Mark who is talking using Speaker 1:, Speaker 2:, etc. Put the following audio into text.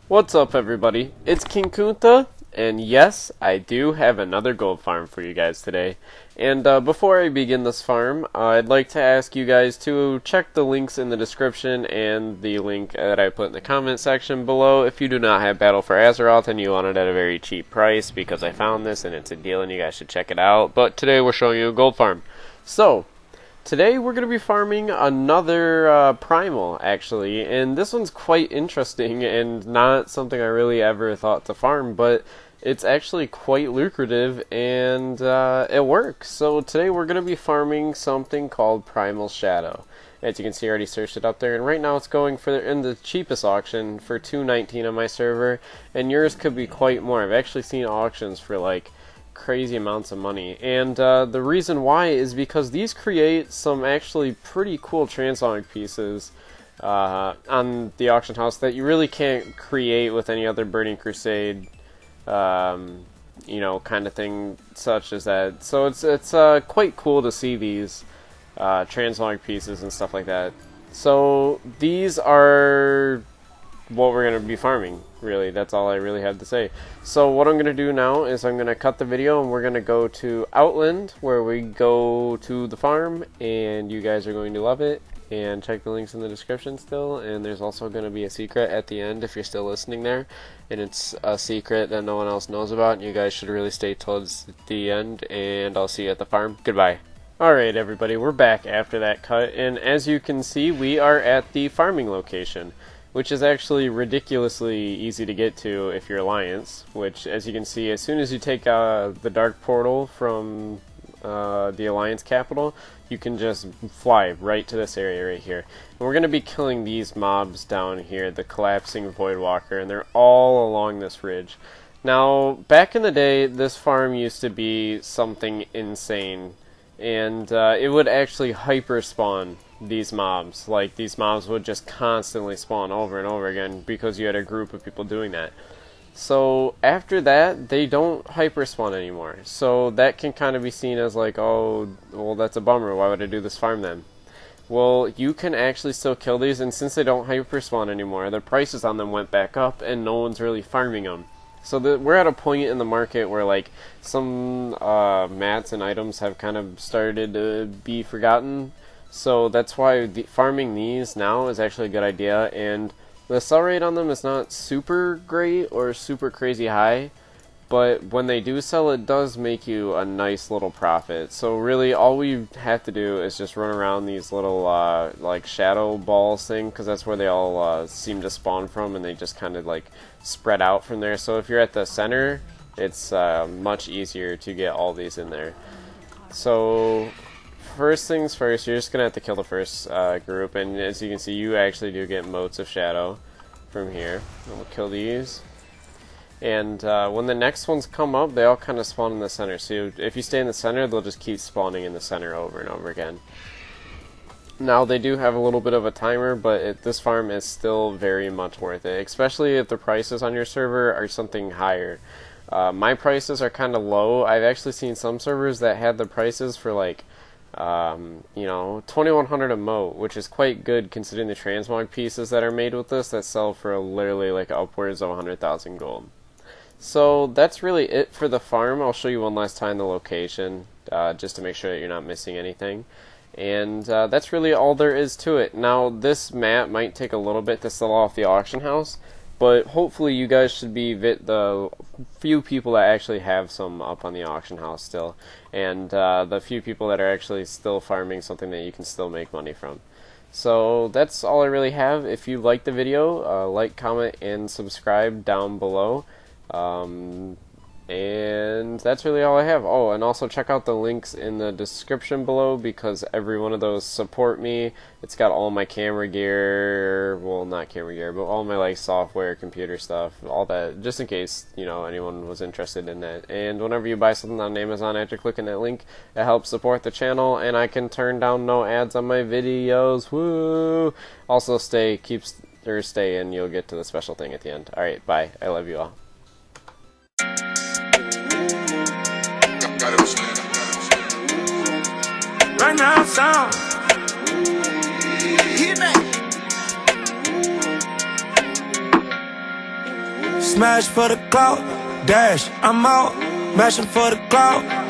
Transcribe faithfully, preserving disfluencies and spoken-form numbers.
Speaker 1: What's up, everybody? It's King Kunta, and yes, I do have another gold farm for you guys today. And uh, before I begin this farm, uh, I'd like to ask you guys to check the links in the description and the link that I put in the comment section below if you do not have Battle for Azeroth and you want it at a very cheap price, because I found this and it's a deal and you guys should check it out. But today we're showing you a gold farm. So, today we're going to be farming another uh, primal, actually, and this one's quite interesting and not something I really ever thought to farm, but it's actually quite lucrative and uh, it works. So today we're going to be farming something called Primal Shadow. As you can see, I already searched it up there, and right now it's going for in the cheapest auction for two nineteen on my server, and yours could be quite more. I've actually seen auctions for like crazy amounts of money, and uh, the reason why is because these create some actually pretty cool transmog pieces uh, on the auction house that you really can't create with any other Burning Crusade, um, you know, kind of thing such as that. So it's it's uh, quite cool to see these uh, transmog pieces and stuff like that. So these are what we're going to be farming, really. That's all I really have to say. So what I'm going to do now is I'm going to cut the video and we're going to go to Outland, where we go to the farm, and you guys are going to love it. And check the links in the description still, and there's also going to be a secret at the end if you're still listening there, and it's a secret that no one else knows about, and you guys should really stay towards the end, and I'll see you at the farm. Goodbye. Alright, everybody, we're back after that cut, and as you can see, we are at the farming location, which is actually ridiculously easy to get to if you're Alliance, which, as you can see, as soon as you take uh, the Dark Portal from uh, the Alliance capital, you can just fly right to this area right here. And we're going to be killing these mobs down here, the Collapsing Voidwalker, and they're all along this ridge. Now, back in the day, this farm used to be something insane, and uh, it would actually hyper spawn these mobs. Like, these mobs would just constantly spawn over and over again because you had a group of people doing that. So after that, they don't hyper spawn anymore. So that can kind of be seen as like, oh, well, that's a bummer. Why would I do this farm then? Well, you can actually still kill these, and since they don't hyper spawn anymore, the prices on them went back up and no one's really farming them. So the, we're at a point in the market where like some uh, mats and items have kind of started to be forgotten. So that's why the, farming these now is actually a good idea, and the sell rate on them is not super great or super crazy high, but when they do sell, it does make you a nice little profit. So really all we have to do is just run around these little uh, like shadow balls thing, because that's where they all uh, seem to spawn from, and they just kind of like spread out from there. So if you're at the center, it's uh, much easier to get all these in there. So first things first, you're just going to have to kill the first uh, group, and as you can see, you actually do get motes of shadow from here. And we'll kill these. And uh, when the next ones come up, they all kind of spawn in the center. So if you stay in the center, they'll just keep spawning in the center over and over again. Now, they do have a little bit of a timer, but it, this farm is still very much worth it, especially if the prices on your server are something higher. Uh, my prices are kind of low. I've actually seen some servers that had the prices for like Um, you know, twenty-one hundred a mote, which is quite good considering the transmog pieces that are made with this that sell for literally like upwards of one hundred thousand gold. So that's really it for the farm. I'll show you one last time the location, uh, just to make sure that you're not missing anything. And uh, that's really all there is to it. Now, this map might take a little bit to sell off the auction house, but hopefully you guys should be the few people that actually have some up on the auction house still, and uh, the few people that are actually still farming something that you can still make money from. So that's all I really have. If you liked the video, uh, like, comment, and subscribe down below. Um, and that's really all I have. Oh, and also check out the links in the description below, because every one of those support me. It's got all my camera gear, well, not camera gear, but all my like software, computer stuff, all that, just in case, you know, anyone was interested in that. And whenever you buy something on Amazon after clicking that link, it helps support the channel, and I can turn down no ads on my videos. Woo! Also, stay, keep, or stay, and you'll get to the special thing at the end. Alright, bye. I love you all.
Speaker 2: Right now, sound. Hit me. Smash for the clout, dash, I'm out, mashing for the clout.